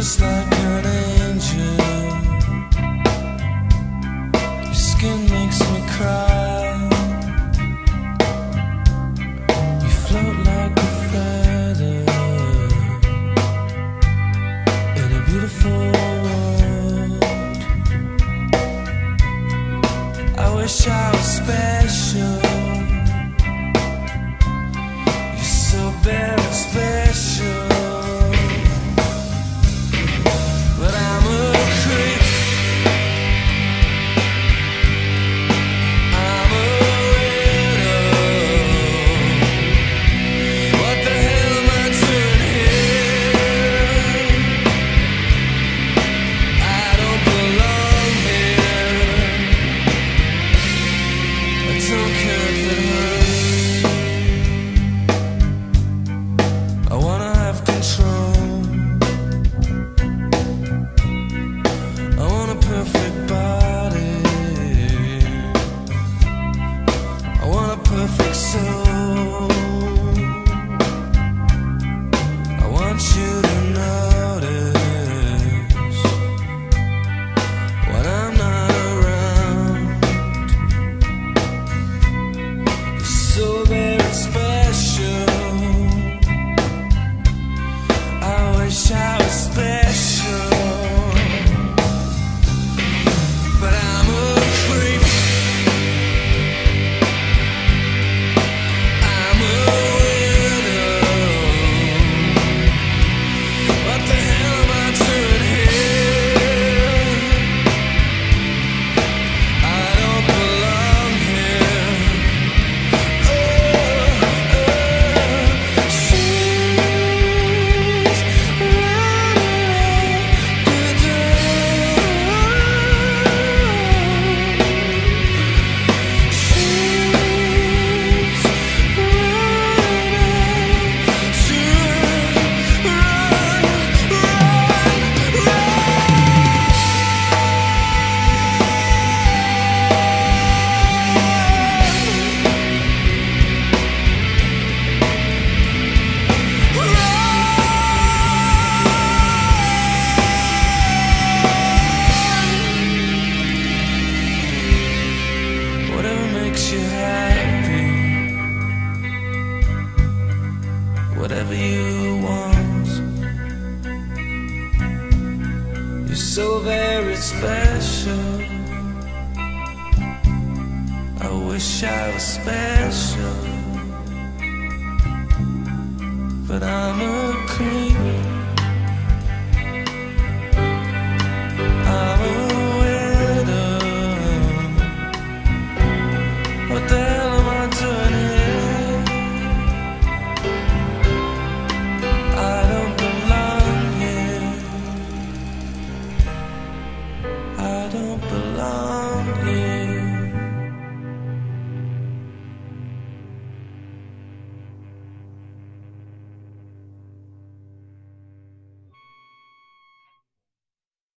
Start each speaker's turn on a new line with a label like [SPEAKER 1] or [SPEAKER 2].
[SPEAKER 1] just like an angel. Your skin makes me cry. You float like a feather in a beautiful world. I wish I was special. You're so very special. Perfect soul. I want you to notice when I'm not around. You're so very special. I wish I was special, but I'm a creep. Whatever you want. You're so very special. I wish I was special, but I'm a creep.